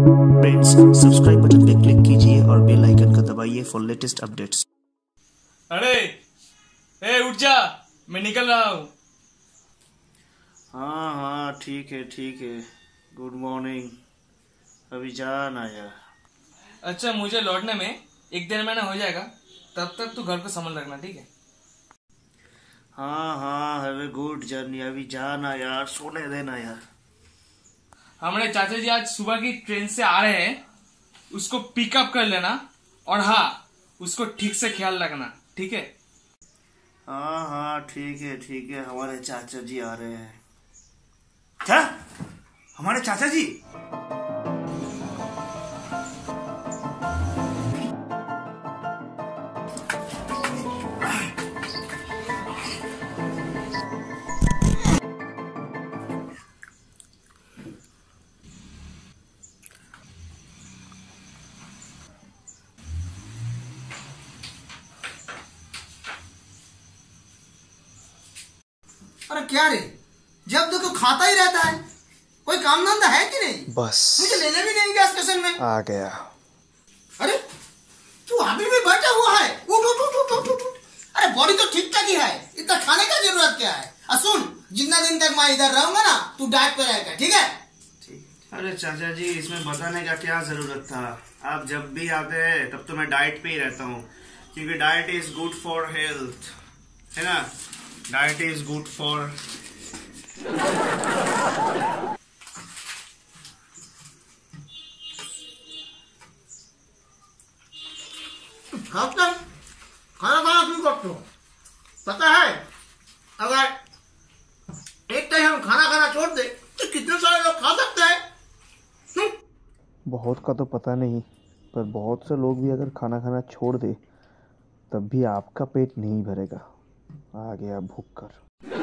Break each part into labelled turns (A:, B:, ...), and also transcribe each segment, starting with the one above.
A: Friends, subscribe button पे click कीजिए और बेल आइकन को दबाइए फॉर लेटेस्ट अपडेट्स।
B: अरे उठ जा, मैं निकल रहा हूँ।
A: हाँ ठीक है। Good morning. अभी जाना यार।
B: अच्छा, मुझे लौटने में 1 दिन महीना हो जाएगा, तब तक तू घर को संभाल रखना, ठीक है?
A: हाँ हैव ए गुड जर्नी। अभी जाना यार, सोने देना यार।
B: हमारे चाचा जी आज सुबह की ट्रेन से आ रहे हैं, उसको पिकअप कर लेना। और हाँ, उसको ठीक से ख्याल रखना, ठीक है?
A: हाँ ठीक है। हमारे चाचा जी आ रहे हैं। क्या? हमारे चाचा जी?
C: अरे क्या रे, जब देखो खाता ही रहता है। कोई काम धंधा है कि नहीं?
D: बस
C: मुझे लेने भी नहीं गया स्टेशन में।
D: आ गया।
C: अरे तू अभी भी बैठा हुआ है? उठ उठ उठ उठ उठ उठ। अरे बॉडी तो ठीक ठाक ही है, इतना खाने का जरूरत क्या है? सुन, जितना दिन तक मैं इधर रहूंगा ना, तू डाइट पे रहेगा, ठीक है?
A: अरे चाचा जी, इसमें बताने का क्या जरूरत था? आप जब भी आते हैं तब तो मैं डाइट पे ही रहता हूँ, क्योंकि diet is good for health, है ना? डाइट इज गुड फॉर
C: खाना खाना क्यों करते हो? पता है, अगर एक टाइम हम खाना छोड़ दे तो कितने सारे लोग खा सकते हैं?
D: बहुत का तो पता नहीं, पर बहुत से लोग भी अगर खाना खाना छोड़ दे तब भी आपका पेट नहीं भरेगा। आ गया भूख कर।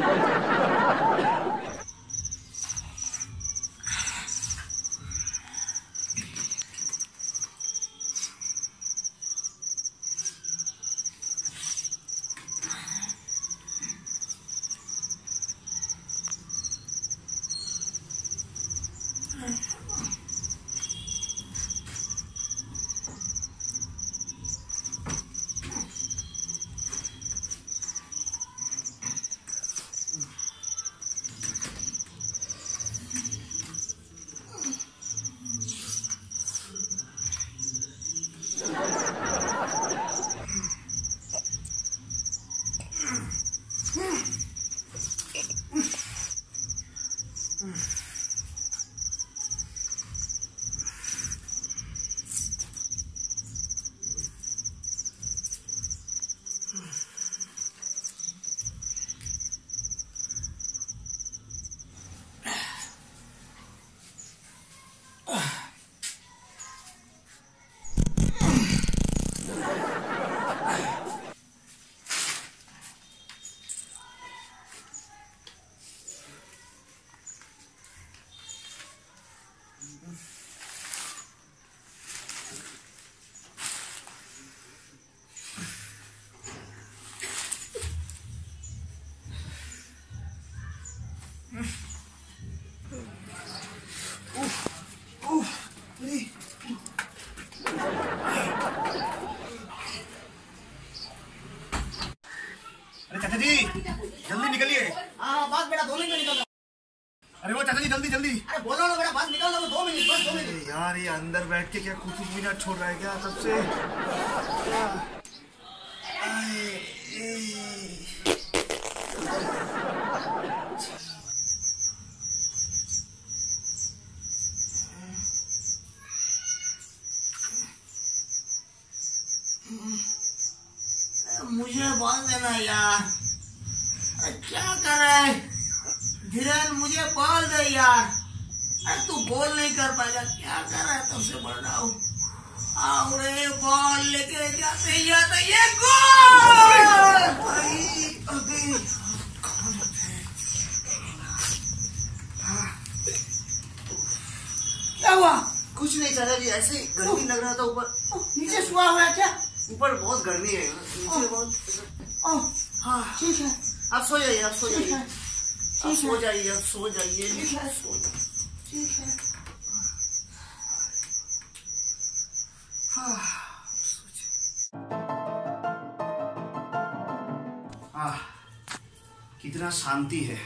A: अरे चाचा जी, जल्दी निकलिए।
C: हाँ बस बेटा, 2 मिनट में निकल रहा।
A: अरे वो चाचा जी, जल्दी।
C: अरे बोलो ना बेटा, बस निकल रहा हूँ, 2 मिनट, बस 2 मिनट।
A: यार ये अंदर बैठ के क्या कुतुब मीनार छोड़ रहा है क्या तब से?
C: मुझे बोल देना यार। अरे क्या कर रहा है धीरेन, मुझे बोल दे यार। अरे तू बोल नहीं कर पाएगा, क्या कर रहा है? तब से बोल रहा हूँ। आओ रे, बॉल लेके जाते ये गोल भाई। अभी क्या हुआ?
A: कुछ नहीं चाचा जी, ऐसे ही गर्मी लग रहा था ऊपर।
C: नीचे सुआ हुआ है क्या?
A: ऊपर बहुत गर्मी है, नीचे बहुत।
C: हाँ ठीक है,
A: आप सो जाइए, आप सो जाइए,
C: ठीक है।
A: सो जाइए, आप सो जाइए।
C: ठीक है।
A: कितना शांति है,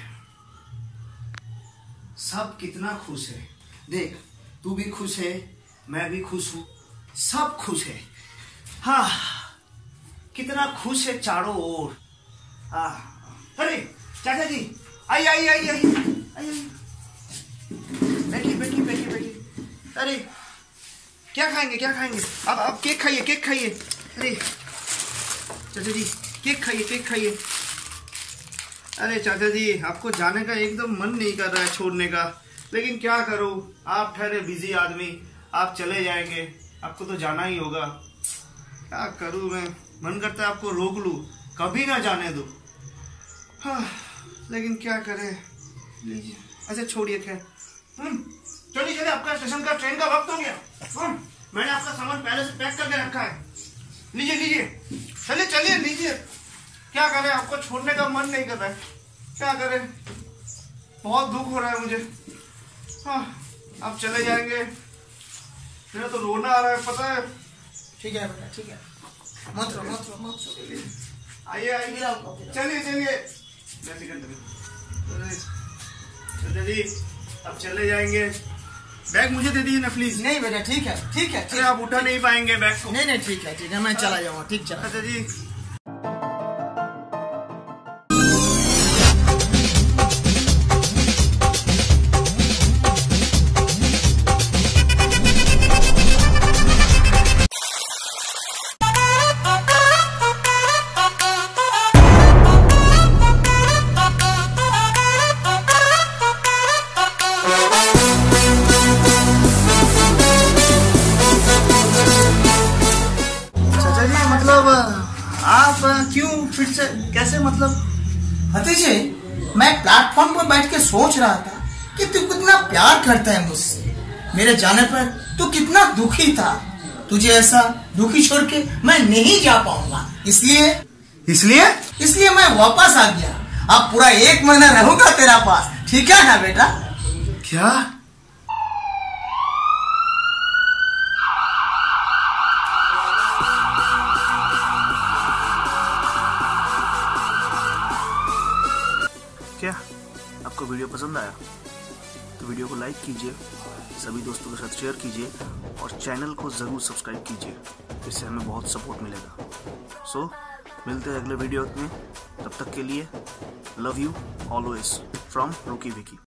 A: सब कितना खुश है। देख, तू भी खुश है, मैं भी खुश हूं, सब खुश है। हाँ, कितना खुश है चारों ओर। अरे चाचा जी, आई आई आई आई आई, बैठिए बैठिए बैठिए बैठिए। अरे क्या खाएंगे, क्या खाएंगे? अब केक खाइए, केक खाइए। अरे चाचा जी, केक खाइए, केक खाइए। अरे चाचा जी, आपको जाने का एकदम मन नहीं कर रहा है, छोड़ने का, लेकिन क्या करूं, आप ठहरे बिजी आदमी, आप चले जाएंगे, आपको तो जाना ही होगा। क्या करूं मैं, मन करता है आपको रोक लूं, कभी ना जाने दो। हाँ, लेकिन क्या करें, लीजिए। अच्छा छोड़िए, खैर चलिए चलिए, आपका स्टेशन का ट्रेन का वक्त हो गया। मैंने आपका सामान पहले से पैक करके रखा है, लीजिए लीजिए, चलिए चलिए लीजिए। क्या करें, आपको छोड़ने का मन नहीं कर रहा है, क्या करें, बहुत दुख हो रहा है मुझे। हाँ, आप चले जाएंगे, मेरा तो रोना आ रहा है, पता है।
C: ठीक है बेटा, ठीक है, मत रो मत रो मत रो।
A: आइए आइए, चलिए चलिए। चाचा जी, अब चले जाएंगे, बैग मुझे दे दीजिए ना प्लीज।
C: नहीं बेटा, ठीक है ठीक है।
A: अरे आप उठा नहीं पाएंगे बैग को।
C: नहीं नहीं, ठीक है, मैं चला जाऊंगा, ठीक चला।
A: चाचा जी, मतलब आप क्यों फिर से, कैसे मतलब?
C: भतीजे, मैं प्लेटफॉर्म पर बैठ के सोच रहा था कि तू कितना प्यार करता है मुझसे। मेरे जाने पर तू कितना दुखी था। तुझे ऐसा दुखी छोड़ के मैं नहीं जा पाऊंगा, इसलिए मैं वापस आ गया। अब पूरा 1 महीना रहूंगा तेरा पास, ठीक है ना बेटा?
A: क्या? क्या आपको वीडियो पसंद आया तो वीडियो को लाइक कीजिए, सभी दोस्तों के साथ शेयर कीजिए और चैनल को ज़रूर सब्सक्राइब कीजिए, इससे हमें बहुत सपोर्ट मिलेगा। सो मिलते हैं अगले वीडियो में, तब तक के लिए लव यू ऑलवेज फ्रॉम रूकी विकी।